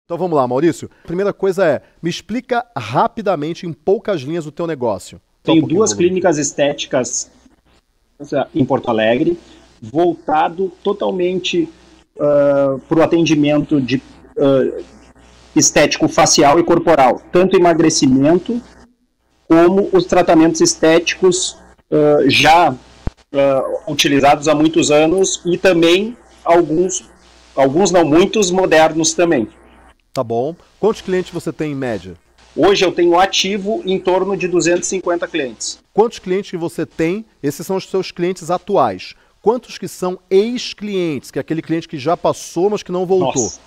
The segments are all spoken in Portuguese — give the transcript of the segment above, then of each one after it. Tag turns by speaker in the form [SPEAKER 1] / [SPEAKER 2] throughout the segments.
[SPEAKER 1] Então vamos lá, Maurício. Primeira coisa é, me explica rapidamente, em poucas linhas, o teu negócio.
[SPEAKER 2] Tenho duas clínicas estéticas em Porto Alegre, voltado totalmente para o atendimento de estético facial e corporal, tanto emagrecimento como os tratamentos estéticos já utilizados há muitos anos e também alguns não muitos, modernos também.
[SPEAKER 1] Tá bom. Quantos clientes você tem em média?
[SPEAKER 2] Hoje eu tenho ativo em torno de 250 clientes.
[SPEAKER 1] Quantos clientes que você tem? Esses são os seus clientes atuais. Quantos que são ex-clientes, que é aquele cliente que já passou, mas que não voltou?
[SPEAKER 2] Nossa.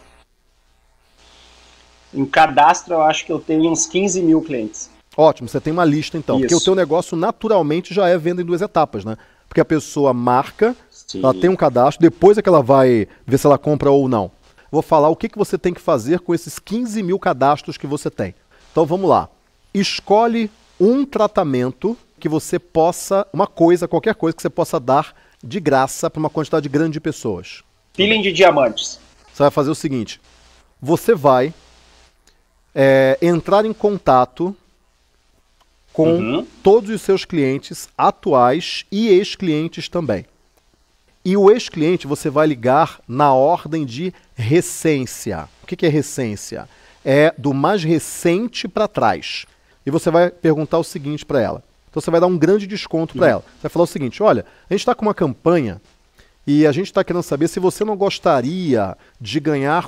[SPEAKER 2] Em cadastro eu acho que eu tenho uns 15 mil clientes.
[SPEAKER 1] Ótimo, você tem uma lista então.
[SPEAKER 2] Isso.
[SPEAKER 1] Porque o teu negócio naturalmente já é venda em duas etapas, né? Porque a pessoa marca,
[SPEAKER 2] Sim.
[SPEAKER 1] ela tem um cadastro, depois é que ela vai ver se ela compra ou não. Vou falar o que você tem que fazer com esses 15 mil cadastros que você tem. Então vamos lá. Escolhe um tratamento que você possa, qualquer coisa que você possa dar de graça para uma quantidade grande de pessoas.
[SPEAKER 2] Peeling de diamantes.
[SPEAKER 1] Você vai fazer o seguinte, você vai entrar em contato com todos os seus clientes atuais e ex-clientes também. E o ex-cliente você vai ligar na ordem de recência. O que é recência? É do mais recente para trás. E você vai perguntar o seguinte para ela. Então você vai dar um grande desconto para ela. Você vai falar o seguinte, olha, a gente está com uma campanha e a gente está querendo saber se você não gostaria de ganhar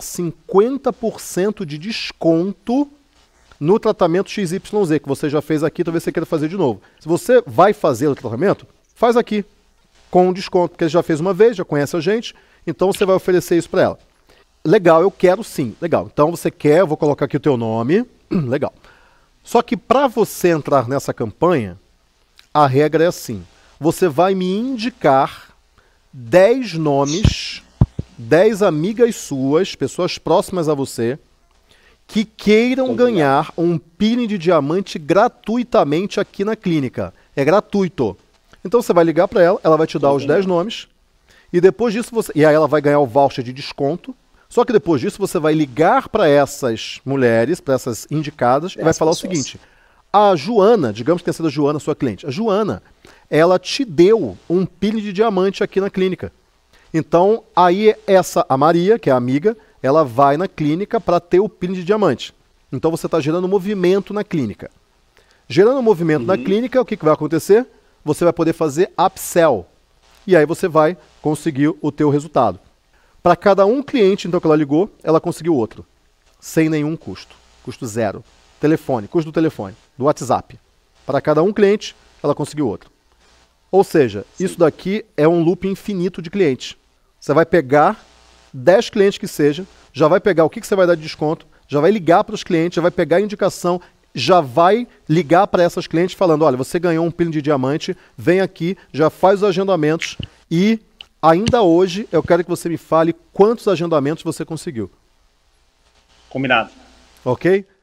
[SPEAKER 1] 50% de desconto no tratamento XYZ, que você já fez aqui, talvez você queira fazer de novo. Se você vai fazer o tratamento, faz aqui, com desconto, porque você já fez uma vez, já conhece a gente, então você vai oferecer isso para ela. Legal, eu quero sim. Legal, então você quer, eu vou colocar aqui o teu nome. Legal. Só que para você entrar nessa campanha, a regra é assim. Você vai me indicar 10 nomes, 10 amigas suas, pessoas próximas a você, que queiram ganhar um peeling de diamante gratuitamente aqui na clínica. É gratuito. Então você vai ligar para ela, ela vai te dar os 10 nomes, e depois disso e aí ela vai ganhar o voucher de desconto. Só que depois disso você vai ligar para essas mulheres, para essas indicadas, e vai falar o seguinte, a Joana, digamos que tenha sido a Joana sua cliente, a Joana, ela te deu um peeling de diamante aqui na clínica. Então aí a Maria, que é a amiga, ela vai na clínica para ter o peeling de diamante. Então você está gerando movimento na clínica. Gerando movimento na clínica, o que vai acontecer? Você vai poder fazer upsell. E aí você vai conseguir o teu resultado. Para cada um cliente, então, que ela ligou, ela conseguiu outro. Sem nenhum custo. Custo zero. Telefone, custo do telefone, do WhatsApp. Para cada um cliente, ela conseguiu outro. Ou seja, isso daqui é um loop infinito de clientes. Você vai pegar 10 clientes que seja, já vai pegar o que você vai dar de desconto, já vai ligar para os clientes, já vai pegar a indicação, já vai ligar para essas clientes falando, olha, você ganhou um peeling de diamante, vem aqui, já faz os agendamentos e ainda hoje eu quero que você me fale quantos agendamentos você conseguiu.
[SPEAKER 2] Combinado.
[SPEAKER 1] Ok?